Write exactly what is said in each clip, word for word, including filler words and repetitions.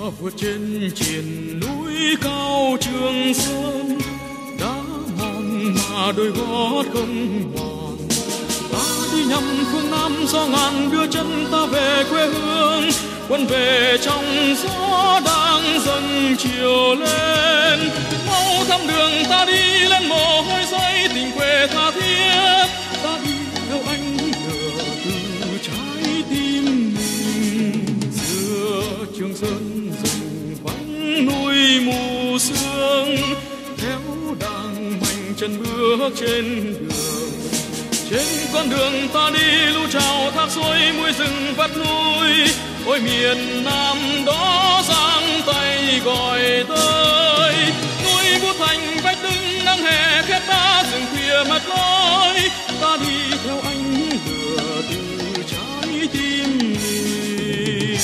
vượt trên triền núi cao Trường Sơn, đã mòn mà đôi gót không mòn. Ta đi nhằm phương Nam, gió ngàn đưa chân ta về quê hương. Quân về trong gió đang dần chiều lên, mau thăm đường ta đi lên mồ hôi rơi tình quê tha thiết. Ta đi theo anh lửa từ trái tim mình, xưa Trường Sơn rừng vắng núi mù sương, theo đàng mạnh chân bước trên đường. Trên con đường ta đi lưu trào thác suối mũi rừng vắt núi, ôi miền Nam đó giang tay gọi tới. Núi Vũ Thành vách đứng nắng hè khét đá rừng khuya mặt lối, ta đi theo anh lửa từ trái tim mình.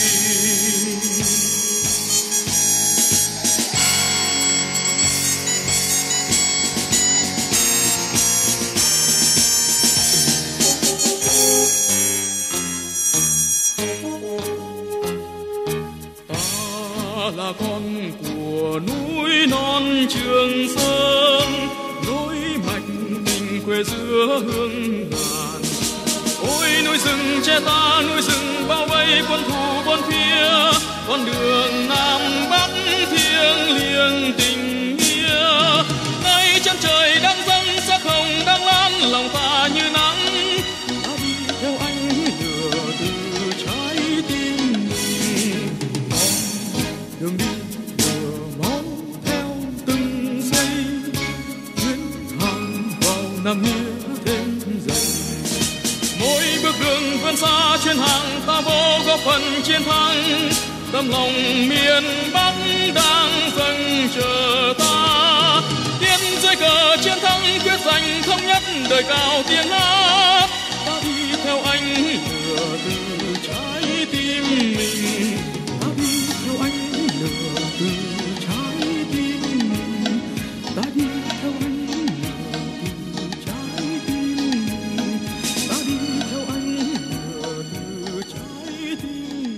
Là con của núi non Trường Sơn, nối mạch tình quê giữa hương ngàn. Ôi núi rừng che ta, núi rừng bao vây quân thù bốn phía, con đường Nam Bắc thiêng liêng tình nghĩa. Nơi chân trời đang dâng sắc hồng đang lan, lòng ta như nắng. Ta đi theo anh lửa từ trái tim mình, đường đi lửa máu theo từng giây, chuyến hàng vào Nam Nghĩa thêm dày. Mỗi bước đường vươn xa chuyến hàng ta vô góp phần chiến thắng, tâm lòng miền Bắc đang dần chờ ta. Tiến dưới cờ chiến thắng quyết giành thống nhất đời cao tiếng hát, ta đi theo anh lửa từ trái tim mình. Ta đi theo anh lửa từ trái tim mình, ta đi theo anh lửa từ trái tim mình, ta đi theo anh lửa từ trái tim mình.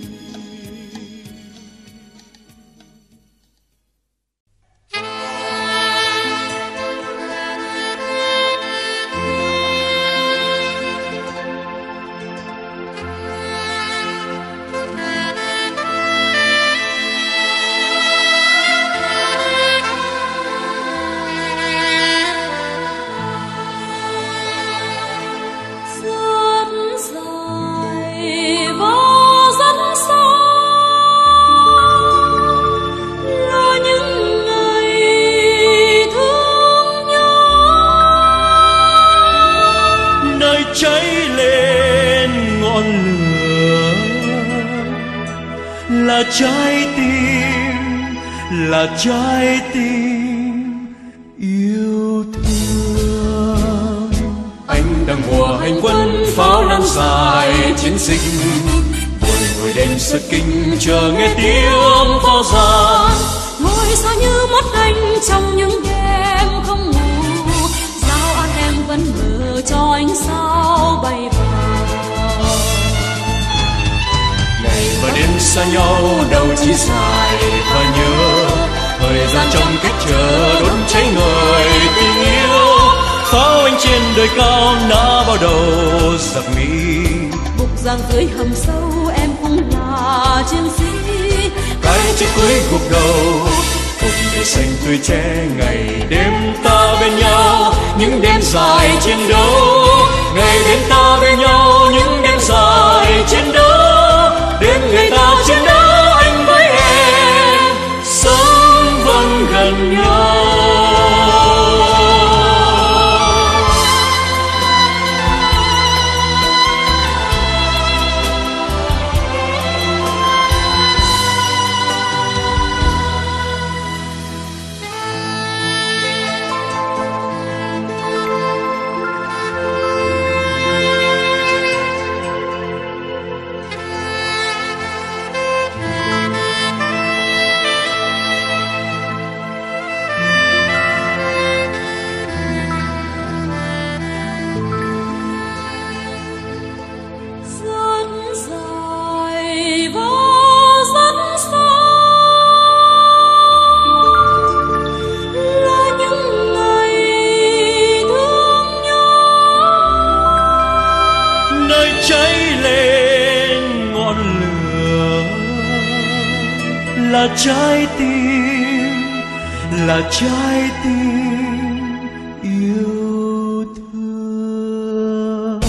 Là trái tim, là trái tim yêu thương. Anh đang mùa hành quân pháo lan dài chiến dịch, buồn ngồi đêm sất kinh chờ nghe tiếng pháo giàn. Ngồi sao như mắt anh trong những đêm không ngủ, sao an em vẫn mơ cho ánh sao bay vào. Và đêm xa nhau đâu chỉ dài và nhớ, thời gian trong cách chờ đốt cháy người tình yêu. Pháo anh trên đời cao đã bao đầu dập mi, Bục giang dưới hầm sâu em cũng là chiến sĩ. Cái chết cuối gục đầu cùng để xanh tươi che ngày đêm ta bên nhau. Những đêm dài chiến đấu, ngày đêm ta bên nhau. Những đêm dài chiến đấu, đêm ngày ta chiến đấu. Anh với em sống vẫn gần nhau. là trái tim, là trái tim yêu thương.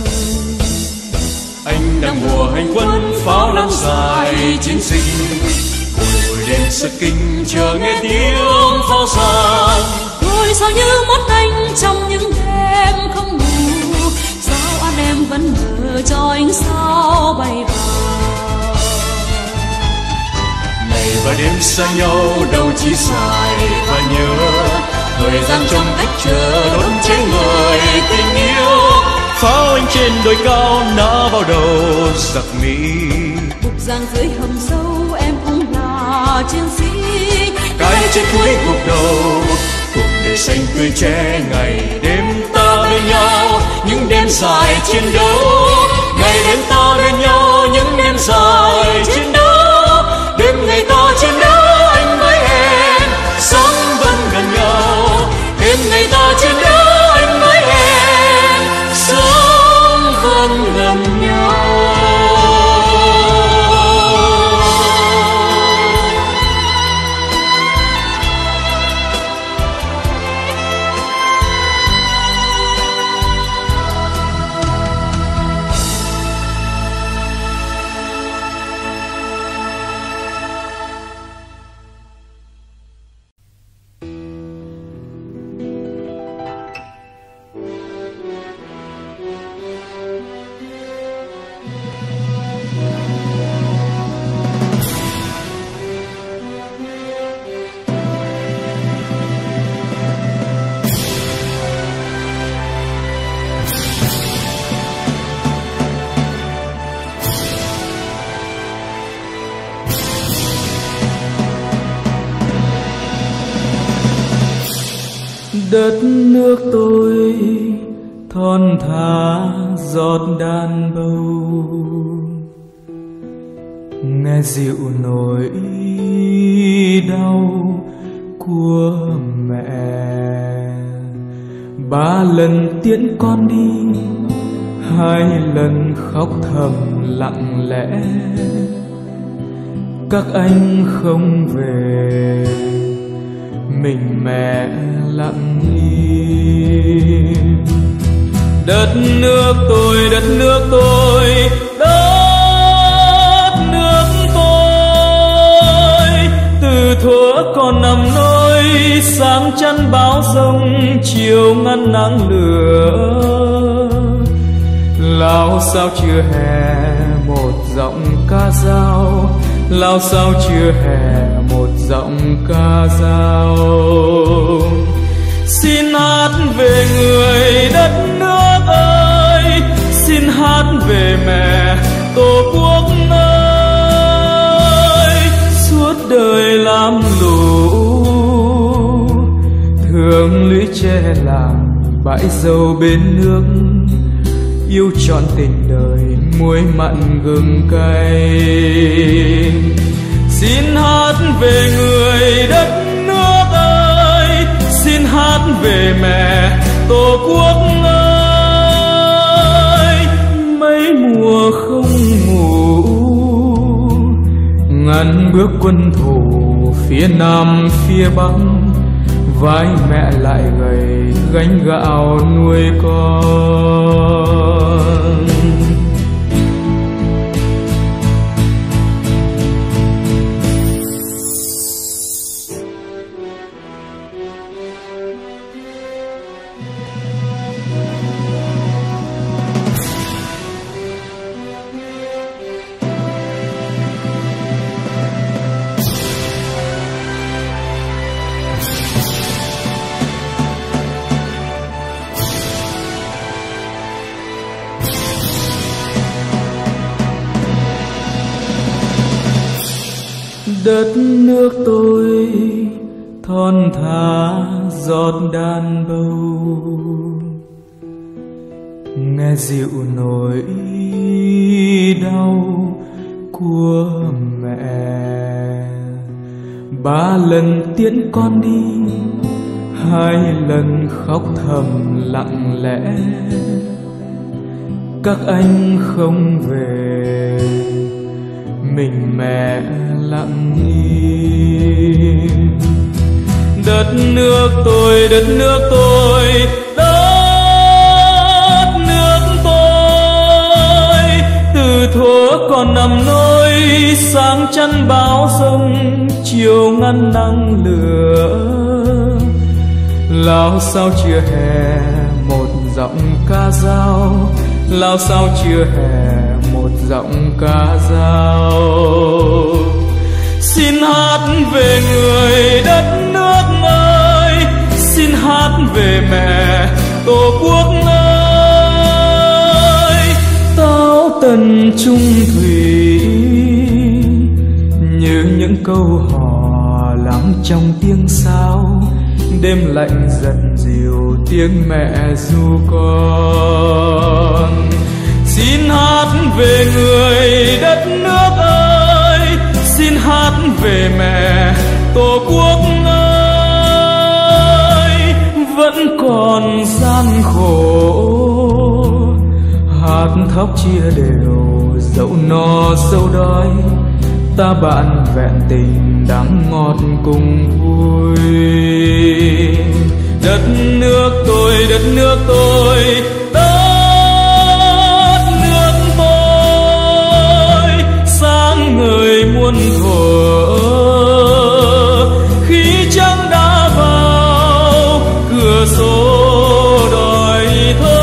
Anh đang mùa hành quân pháo lan dài chiến dịch, buổi đêm rất kinh chờ nghe tiếng pháo sáng. Tôi sao như mất anh trong những đêm không ngủ, sao anh em vẫn mơ cho ánh sao bay vào. Ngày và đêm xa nhau đâu chỉ dài và nhớ, thời gian trong cách chờ đón cháy người tình yêu. Pháo anh trên đồi cao nã vào đầu giặc Mỹ, Bục giang dưới hầm sâu em cũng là chiến sĩ. Cái chết cuối cuộc đầu, cuộc đời xanh tươi trẻ, ngày đêm ta bên nhau, những đêm dài chiến đấu. Ngày đêm ta bên nhau, những đêm dài chiến đấu. Đêm ngày ta chiến đấu anh với em, sống vẫn gần nhau. Đêm ngày ta chiến đấu anh với em, sống vẫn gần nhau. Đất nước tôi thon thả giọt đàn bầu, nghe dịu nỗi đau của mẹ. Ba lần tiễn con đi, hai lần khóc thầm lặng lẽ. Các anh không về, mình mẹ lặng im. Đất nước tôi, đất nước tôi, đất nước tôi. Từ thuở còn nằm nôi, sáng chắn báo rông, chiều ngăn nắng lửa. Lao sao chưa hè một giọng ca dao, lao sao chưa hè một giọng ca dao. Xin hát về người đất nước ơi, xin hát về mẹ tổ quốc ơi. Suốt đời làm lũ, thương lũy tre làng bãi dâu bên nước. Yêu trọn tình đời muối mặn gừng cay. Xin hát về người đất nước ơi, xin hát về mẹ tổ quốc ơi. Mấy mùa không ngủ, ngàn bước quân thù phía nam phía bắc. Vai mẹ lại gầy gánh gạo nuôi con. Đất nước tôi thon thả giọt đàn bầu, nghe dịu nỗi đau của mẹ. Ba lần tiễn con đi, hai lần khóc thầm lặng lẽ. Các anh không về, mình mẹ lặng im. nước tôi, đất nước tôi, đất nước tôi. Từ thuở còn nằm nôi, sáng chắn bão giông, chiều ngăn nắng lửa. Lao sao chưa hè một giọng ca dao, lao sao chưa hè một giọng ca dao. Xin hát về người đất nước ơi, xin hát về mẹ tổ quốc ơi. Táo tần trung thủy như những câu hò lắng trong tiếng sao. Đêm lạnh dần dịu tiếng mẹ ru con. Xin hát về người đất nước ơi, xin hát về mẹ tổ quốc ơi. Vẫn còn gian khổ, hạt thóc chia đều, dẫu no dẫu đói. Ta bạn vẹn tình đắng ngọt cùng vui. Đất nước tôi, đất nước tôi, đất nước tôi. Sáng ngời muôn thuở, khi trăng đã vào cửa sổ đòi thơ.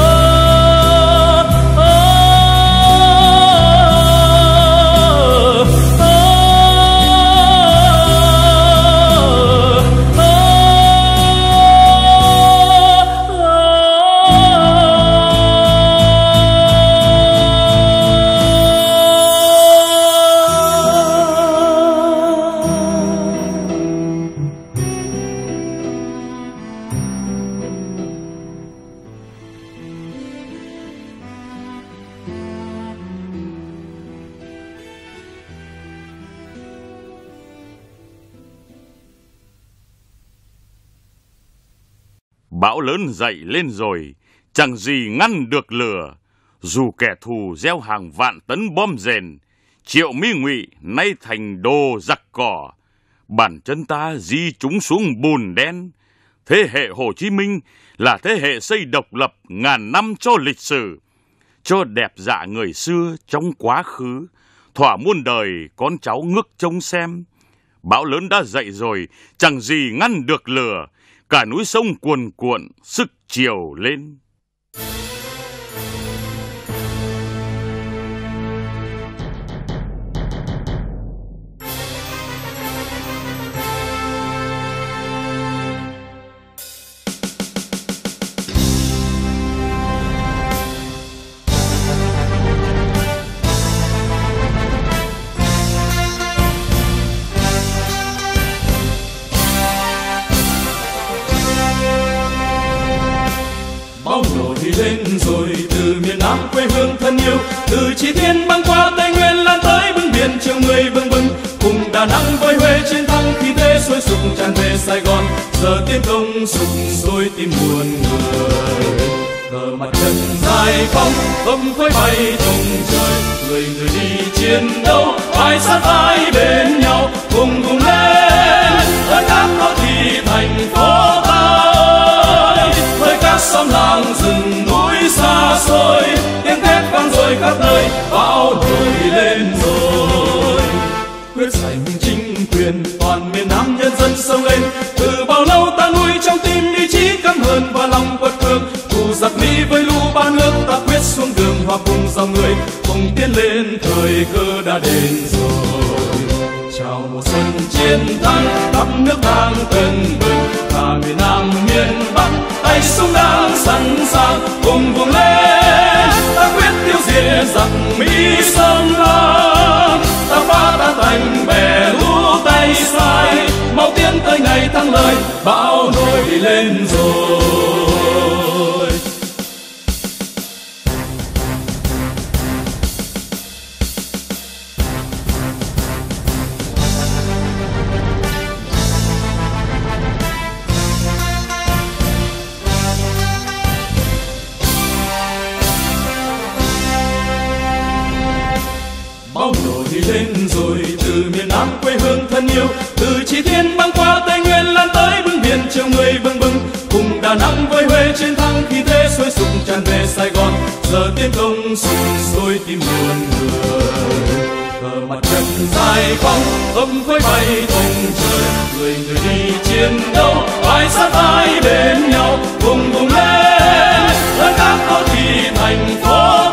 Bão lớn dậy lên rồi, chẳng gì ngăn được lửa. Dù kẻ thù gieo hàng vạn tấn bom rền, Triệu Mi Ngụy nay thành đồ giặc cỏ. Bản chân ta di chúng xuống bùn đen. Thế hệ Hồ Chí Minh là thế hệ xây độc lập ngàn năm cho lịch sử, cho đẹp dạ người xưa trong quá khứ, thỏa muôn đời con cháu ngước trông xem. Bão lớn đã dậy rồi, chẳng gì ngăn được lửa. Cả núi sông cuồn cuộn, sức chiều lên. Lên rồi từ miền Nam quê hương thân yêu, từ Chí Thiên băng qua Tây Nguyên lan tới bưng biển chiều người bừng bừng, cùng Đà Nẵng với Huế chiến thắng khi thế sôi sục tràn về Sài Gòn. Giờ tiến công sục sôi tim muôn người, cờ mặt trận dài phóng không khói bay tung trời, người người đi chiến đấu vai sát vai bên nhau, cùng cùng lên ở các đô thị thành phố ta, với các xóm làng rừng núi xa xôi, tiếng thét vang rồi khắp nơi, bão nổi lên rồi. Quyết giành chính quyền toàn miền Nam, nhân dân sông lên, từ bao lâu ta nuôi trong tim ý chí căm hờn và lòng quật cường. Thù giặc Mỹ với lũ ba nước, ta quyết xuống đường hòa cùng dòng người, cùng tiến lên thời cơ đã đến rồi. Chào mùa xuân chiến thắng, khắp nước đang tưng bừng, cả miền Nam miền Bắc tay súng đang sẵn sàng, cùng vùng lên ta quyết tiêu diệt giặc Mỹ xâm lăng. Ta phá ta thành bè lũ tay sai, mau tiến tới ngày thắng lợi, bão nổi lên rồi. Lên rồi từ miền Nam quê hương thân yêu, từ Chí Thiên băng qua Tây Nguyên lan tới bưng biển chiều chiến thắng khi thế sôi sục tràn về Sài Gòn. Giờ tiến công sục sôi tim muôn người, cờ mặt trận dài phóng âm khói bay tung trời. Người người đi chiến đấu vai sát vai bên nhau, cùng cùng lên tới các đô thị thành phố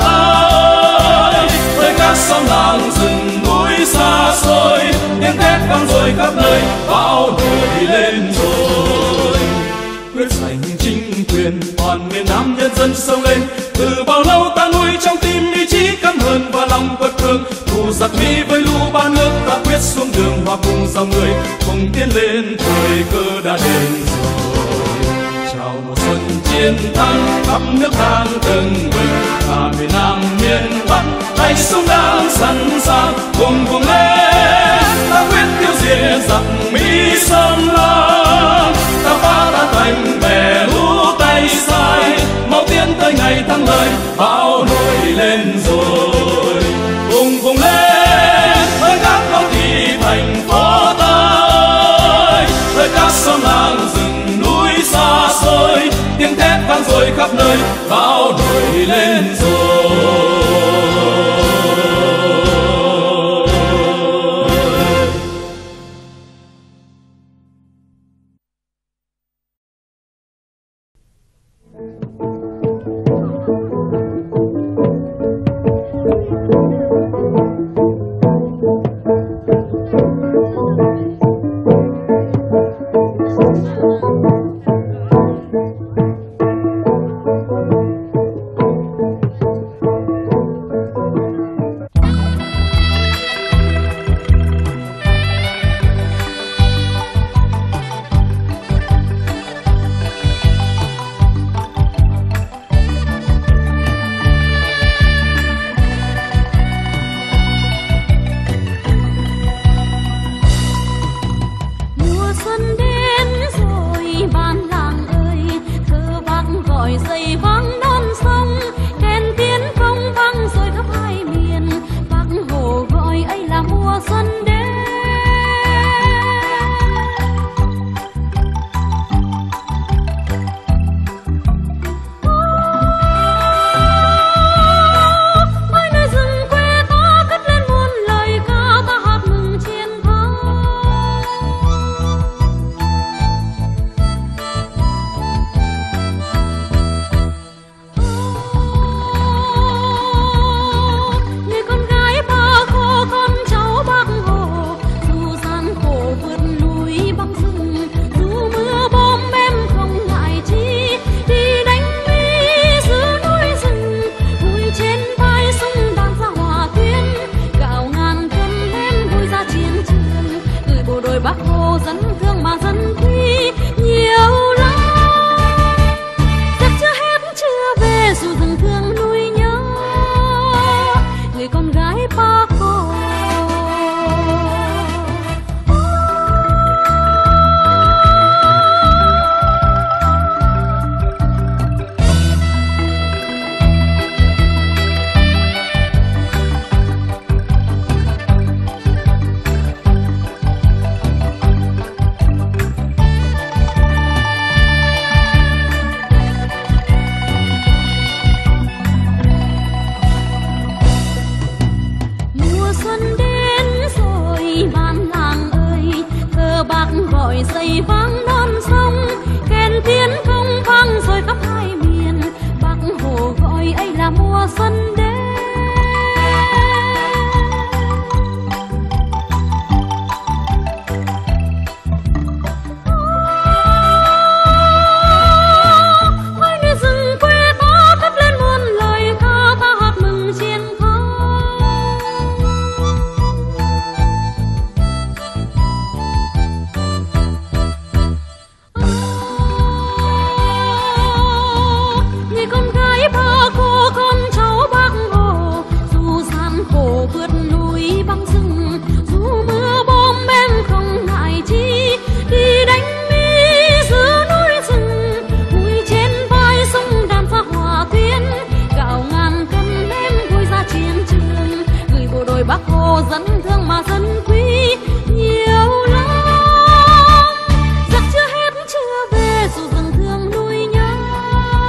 ta, tới các xóm làng rừng núi xa xôi. Tiếng thét vang dội khắp nơi, bão nổi đi lên rồi. Quyết giành chính quyền toàn miền Nam, nhân dân sông lên. Từ bao lâu ta nuôi trong tim ý chí căm hờn và lòng quật cường. Thù giặc Mỹ với lũ ba nước, ta quyết xuống đường hòa cùng dòng người, cùng tiến lên thời cơ đã đến rồi. Chào mùa xuân chiến thắng khắp nước đang tưng bừng, cả miền Nam miền Bắc tay súng đang sẵn sàng, cùng cùng lên ta quyết tiêu diệt giặc Mỹ xâm lăng. Ta phá ta thành bè lũ tay sai, mau tiến tới ngày thắng lợi, bão nổi lên rồi. Cùng cùng lên tới các đô thị thành phố tới, tới các xóm làng rừng núi xa xôi. Tiếng thét vang dội khắp nơi, bão nổi lên rồi. Giặc chưa hết chưa về dù rừng thương nuôi nhớ.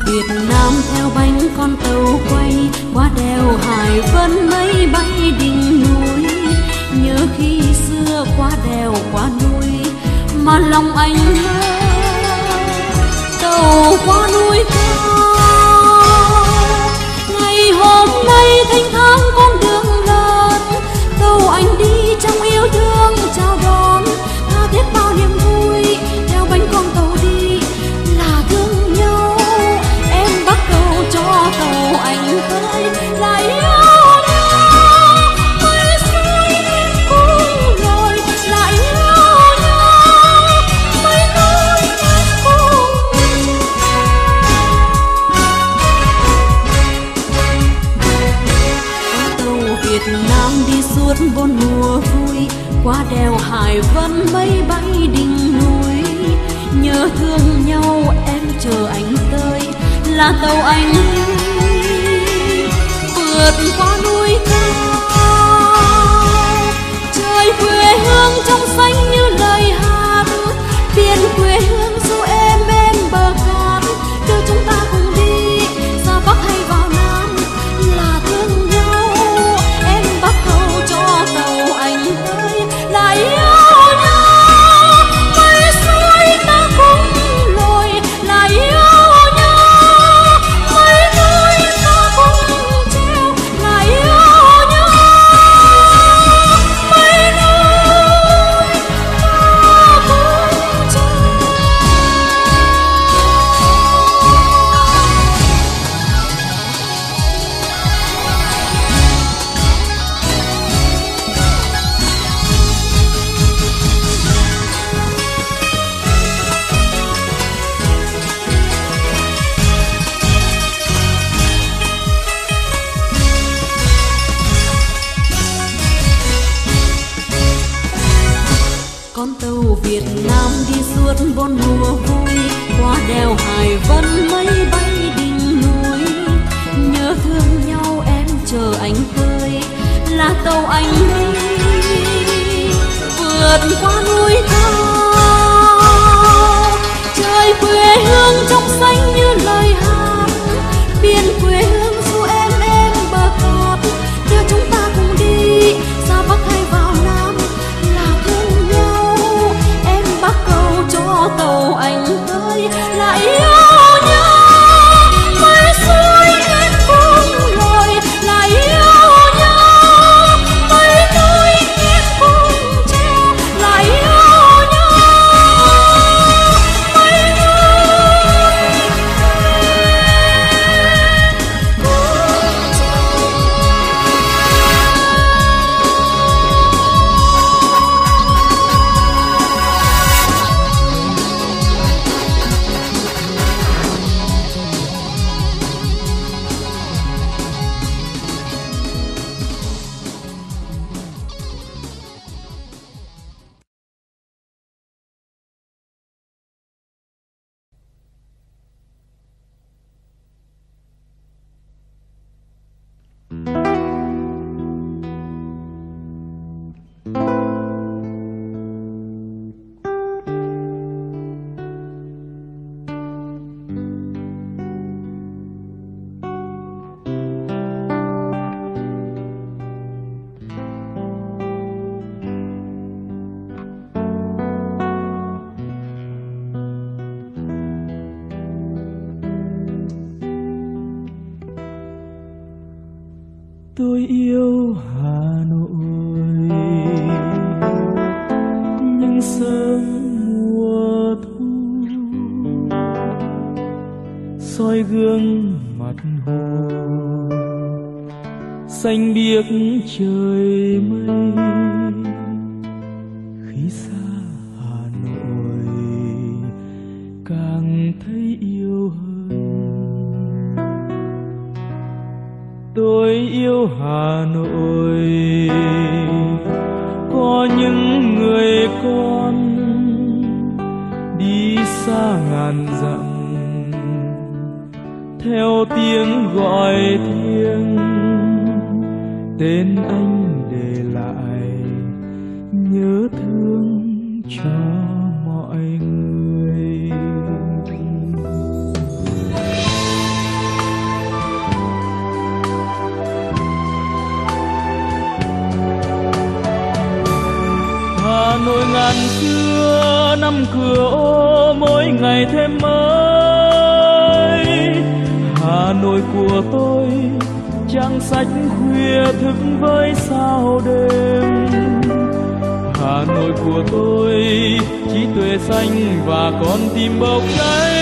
Việt Nam theo bánh con tàu quay qua đèo Hải Vân mây bay đỉnh núi. Nhớ khi xưa qua đèo qua núi mà lòng anh tàu qua núi cao. Ngày hôm nay thanh thang con đường lớn, tàu anh đi trong yêu thương chào đón. Tha thiết bao niềm vui theo bánh con tàu đi là thương nhau. Em bắt cầu cho tàu anh tới lại yêu nhau. Mây xanh em cùng lội lại yêu nhau. Mây nói em cùng tàu Việt Nam đi suốt bốn mùa vui, qua đèo Hải Vân mây bay đỉnh núi. Nhớ thương nhau em chờ anh tới là tàu anh vượt qua núi cao. Trời quê hương trong xanh như lời hát, biển quê hương dù êm êm bờ cát. Đưa chúng ta cùng đi ra Bắc hay vào Nam là thương nhau. Em bắt cầu cho tàu anh tới lại yêu nhau. Mây xuôi ta cùng lội lại yêu nhau. Mây núi ta cùng treo lại yêu nhau. Mây núi ta cùng treo. Con tàu Việt Nam đi suốt bốn mùa vui, qua đèo Hải Vân mây bay đỉnh núi. Nhớ thương nhau em chờ anh tới là tàu anh đi vượt qua núi cao. Trời quê hương trong xanh như lời hát, biển quê hương dù em em bờ cát. Đưa chúng ta cùng đi ra Bắc hay vào Nam là thương nhau. Em bắt cầu cho tàu anh tới lại yêu nhau. Mây xuôi em cùng lội lại yêu nhau. Mây núi em cùng treo lại yêu nhau. Mây núi cùng treo. Tôi yêu Hà Nội những sớm mùa thu, soi gương mặt hồ xanh biếc trời mây. Khi xa Hà Nội càng thấy yêu hơn. Tôi yêu Hà Nội, có những người con đi xa ngàn dặm, theo tiếng gọi thiêng tên anh để lại nhớ thương cho mọi người. Nội ngàn xưa năm cửa ô mỗi ngày thêm mới. Hà Nội của tôi trang sách khuya thức với sao đêm. Hà Nội của tôi trí tuệ xanh và con tim bốc cháy.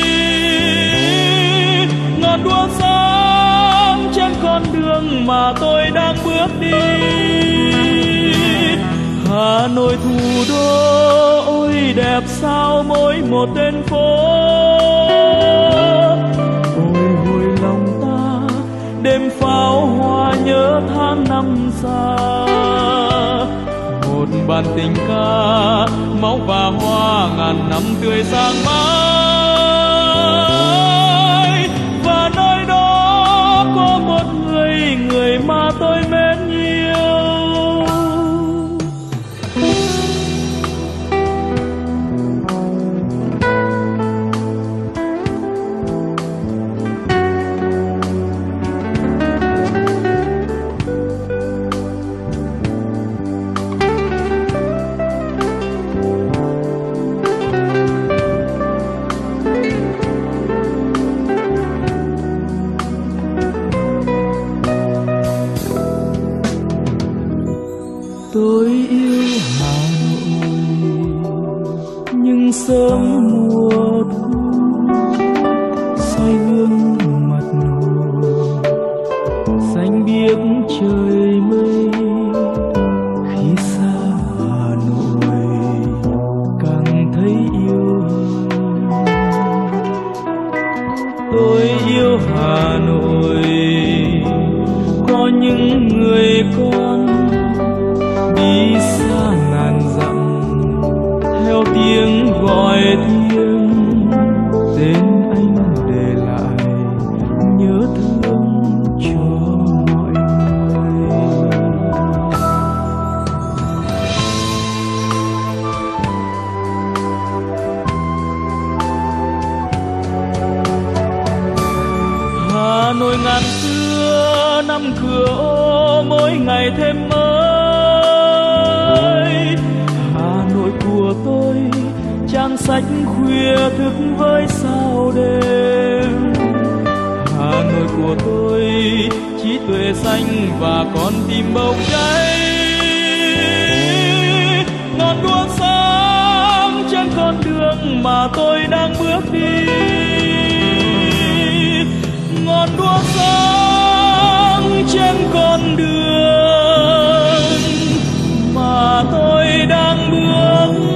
Ngọn đuốc sáng trên con đường mà tôi đang bước đi. Hà Nội thủ đô ôi đẹp sao mỗi một tên phố. Ôi hồi lòng ta đêm pháo hoa nhớ tháng năm xa. Một bản tình ca máu và hoa ngàn năm tươi sáng mãi. Và nơi đó có một người người mà tôi mến nhiều. Tôi yêu Hà Nội nhưng sớm mùa thu soi gương mặt hồ xanh biếc trời mây. Khi xa Hà Nội càng thấy yêu. Tôi yêu Hà Nội có những người con đi xa ngàn dặm theo tiếng gọi thiêng. Tên anh để lại nhớ thương cho mọi người. Hà Nội ngàn xưa năm cửa ô mỗi ngày thêm mới. Của tôi trang sách khuya thức với sao đêm. Hà Nội của tôi trí tuệ xanh và con tim bốc cháy. Ngọn đuốc sáng trên con đường mà tôi đang bước đi. Ngọn đuốc sáng trên con đường mà tôi đang bước đi.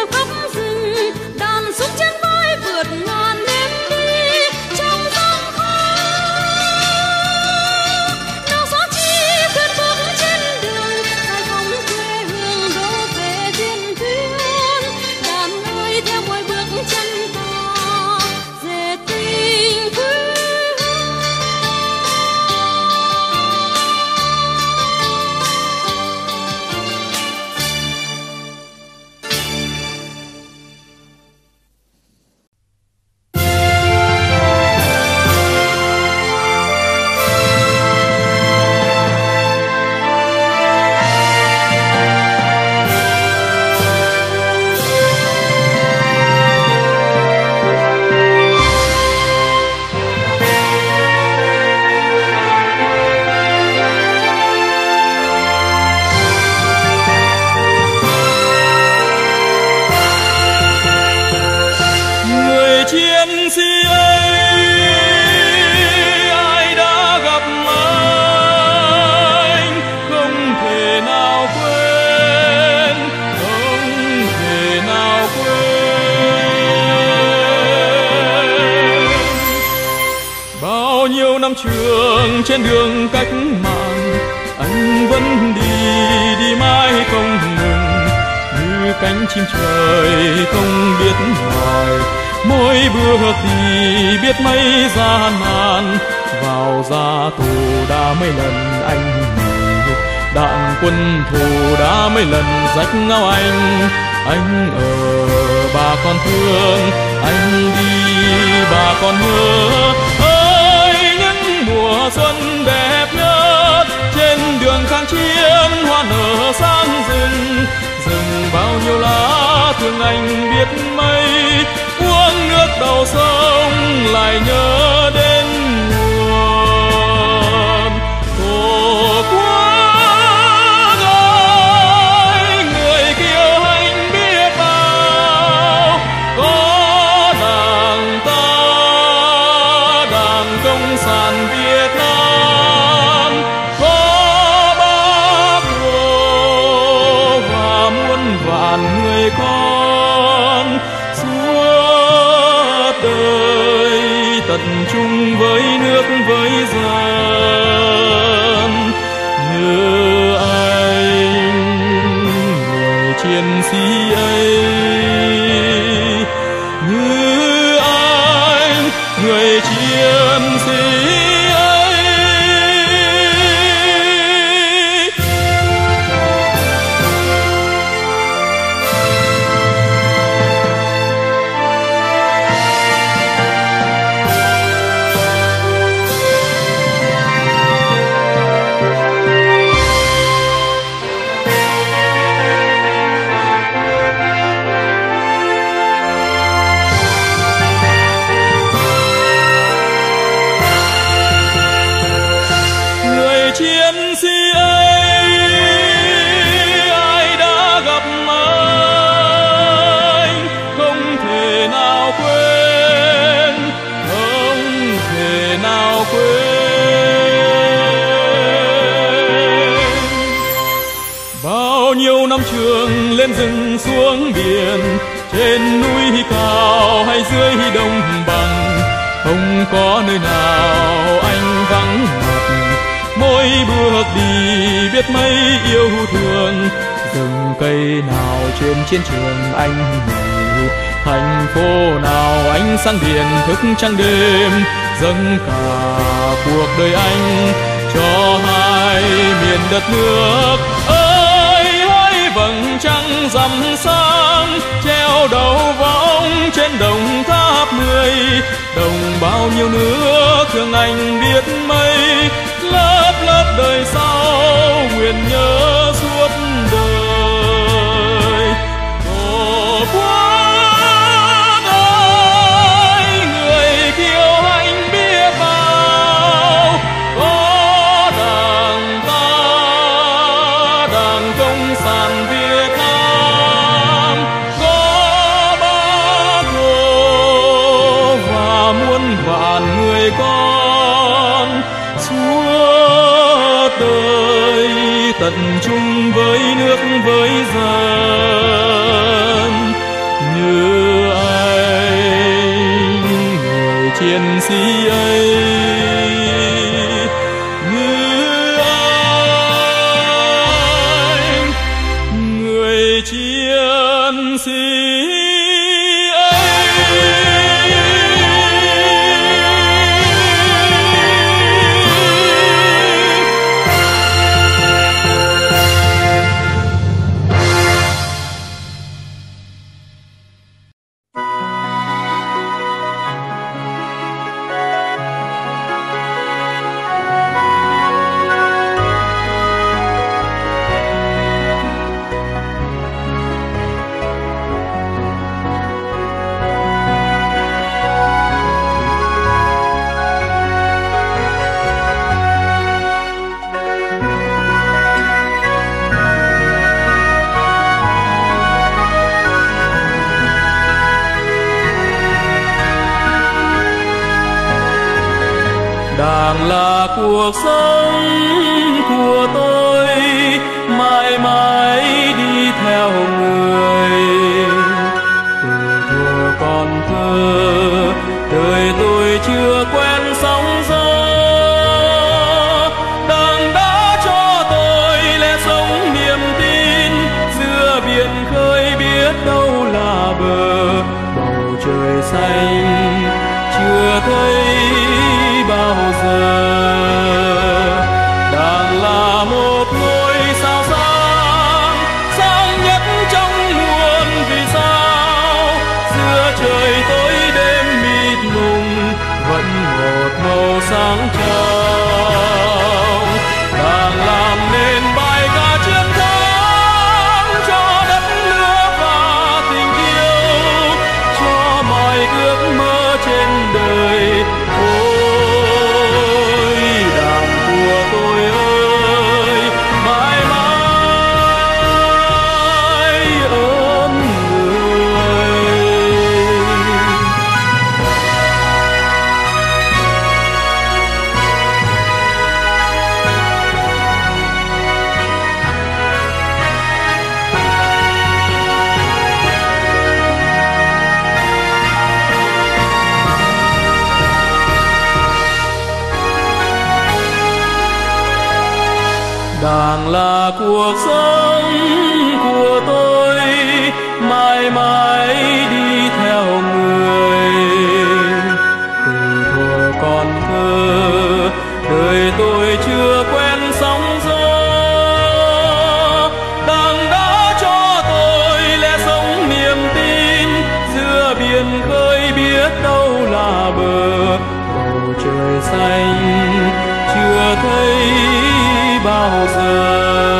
theo khắp rừng, đàn súng trên vai vượt ngàn đêm đi trong giông khói. Nào gió chi khuyên bước trên đường, hai bóng quê hương đổ về tiền tuyến. Đàn ơi theo mỗi bước chân ta dệt tình quê. Trường trên đường cách mạng, anh vẫn đi đi mãi không ngừng, như cánh chim trời không biết hoài. Mỗi bước đi biết mấy gian nan, vào ra tù đã mấy lần anh nhủ, đạn quân thù đã mấy lần rách ngao anh. Anh ở bà con thương, anh đi bà con nhớ. Mùa xuân đẹp nhất trên đường kháng chiến, hoa nở sang rừng, rừng bao nhiêu lá thương anh biết mấy. Uống nước đầu sông lại nhớ đến nguồn tổ quốc ơi, người kiêu hãnh biết bao. Có đảng ta, đảng cộng sản Việt Nam, có Bác Hồ và muôn vạn người con suốt đời tận chung với nước với dân. Như anh người chiến sĩ ấy, như anh người chiến sĩ. Trường lên rừng xuống biển, trên núi cao hay dưới đồng bằng, không có nơi nào anh vắng mặt. Mỗi bước đi biết mấy yêu thương, rừng cây nào trên chiến trường anh nhảy, thành phố nào anh sáng điện thức trăng đêm, dâng cả cuộc đời anh cho hai miền đất nước. Vầng trăng rằm sáng treo đầu võng trên đồng tháp mười, đồng bao nhiêu nước thương anh biết mấy. Lớp lớp đời sau nguyện nhớ suốt đời. Tổ quốc ơi, người kiêu hãnh biết bao. Có đảng ta, đảng cộng sản Việt Nam, có Bác Hồ và muôn vạn người con suốt đời tận chung với nước chiến sĩ ấy như anh, người chiến sĩ Đảng là cuộc sống của tôi, mãi mãi đi theo người. Từ thuở còn thơ, đời tôi chưa quen sóng gió. Đảng đã cho tôi lẽ sống niềm tin, giữa biển khơi biết đâu là bờ. Bầu trời xanh chưa thấy bao giờ. Đảng là một ngôi sao sáng, sáng nhất trong muôn vì sao. Giữa trời tối đêm mịt mùng, vẫn một màu sáng trong. Đảng làm nên bài ca chiến thắng cho đất nước và tình yêu, cho mọi ước mơ trên đời. Đảng là cuộc sống của tôi, mãi mãi đi theo người. Từ thuở còn thơ, đời tôi chưa quen sóng gió. Đảng đã cho tôi lẽ sống niềm tin, giữa biển khơi biết đâu là bờ. Bầu trời xanh chưa thấy bao giờ.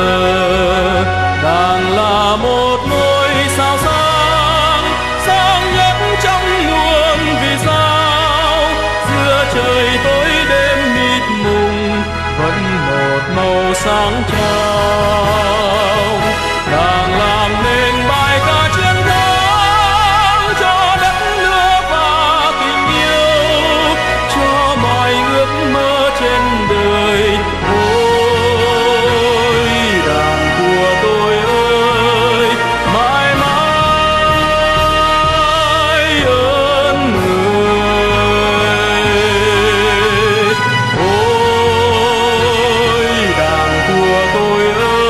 Đảng là một ngôi sao sáng, sáng nhất trong muôn vì sao. Giữa trời tối đêm mịt mùng, vẫn một màu sáng trong. Đảng làm nên bài ca chiến thắng cho đất nước và tình yêu, cho mọi ước mơ trên đời. Ôi Đảng của tôi ơi,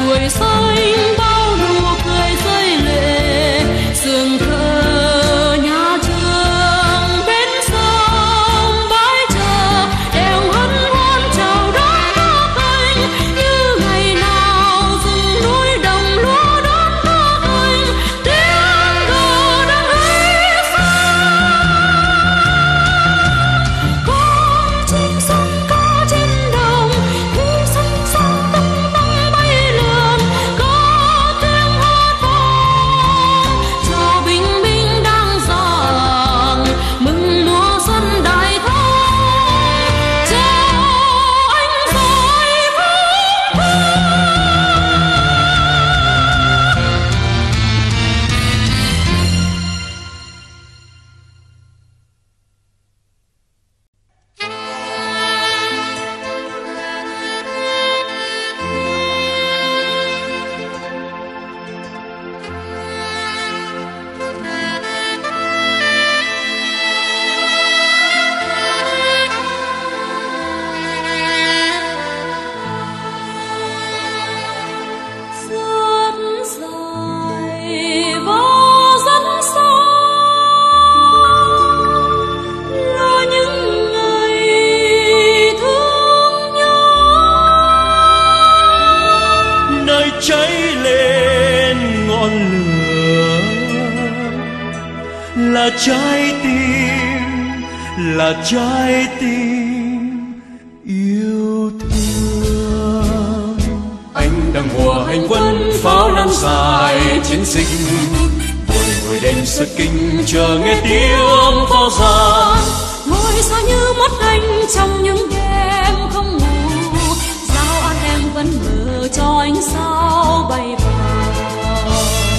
tuổi xanh bao nụ cười rơi lệ, sương thơ nhà trường bên sông bãi chờ đều hân hoan chào đón ta thành, như ngày nào rừng núi đồng lúa đón ta thành, tiếng cờ đang ấy xa. Con chim sông ca trên đồng, thu xanh xanh tung tăng bay lượn, có tiếng hát vang chào bình minh đang rạng, mừng mùa xuân đại thắng, chào anh rồi phúc rất dài và rất xa, là những ngày thương nhớ. nơi cháy lên ngọn lửa là trái tim, là trái tim yêu thương. Anh đang mùa hành quân pháo lan dài chiến dịch, buồn ngồi đêm xuất kinh chờ nghe tiếng pháo giàn. Ngồi sao như mất anh trong những đêm không ngủ, sao anh em vẫn mơ cho ánh sao bay vào.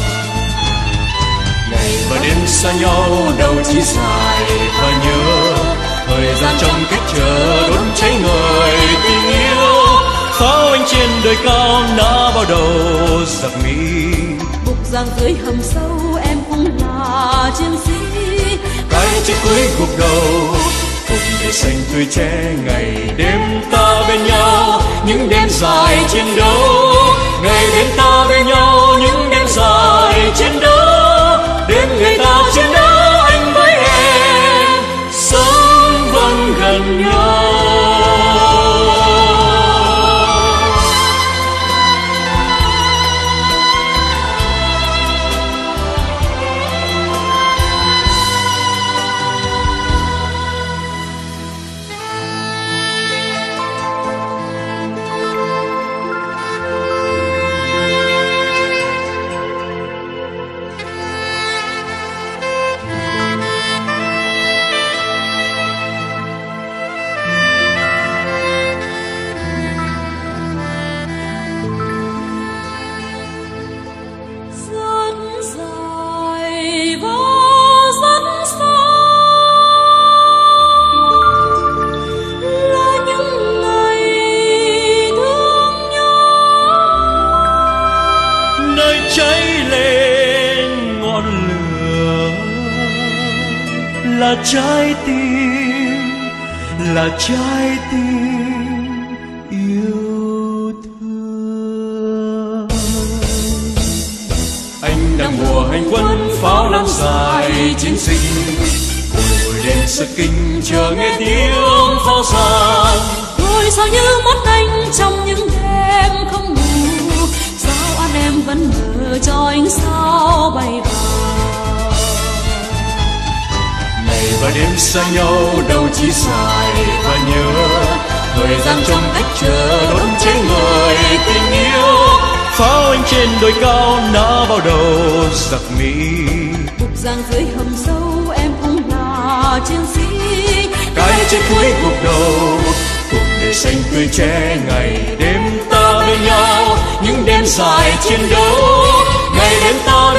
Ngày và đêm xa nhau đâu chỉ dài và nhớ, thời gian trong cách chờ đốt cháy người tình yêu. Pháo anh trên đồi cao đã bao đầu giặc Mỹ, Bục giang dưới hầm sâu em cũng là chiến sĩ. cái chết cuối gục đầu cùng để xanh tươi che ngày đêm ta bên nhau, những đêm dài chiến đấu. Ngày đêm ta bên nhau, những đêm dài chiến đấu. Đêm ngày ta chiến đấu anh với em, sống vẫn gần nhau. Rất dài và rất xa, là những ngày thương nhớ. Nơi cháy lên ngọn lửa là trái tim, là trái tim yêu thương. Anh đang mùa hành quân pháo lan dài chiến dịch, buồn ngồi đêm xuất kinh chờ nghe tiếng pháo giàn. Ngồi sao như mất anh trong những đêm không ngủ, sao anh em vẫn mơ cho ánh sao bay vào. Ngày và đêm xa nhau đâu chỉ dài và nhớ, thời gian trong cách chờ đón cháy người tình yêu. Pháo anh trên đồi cao đã bao đầu giặc Mỹ, Bục giang dưới hầm sâu em cũng là chiến sĩ. cái chết cuối cuộc đầu cùng để xanh tươi che ngày đêm ta bên nhau, những đêm dài chiến đấu. Ngày đêm ta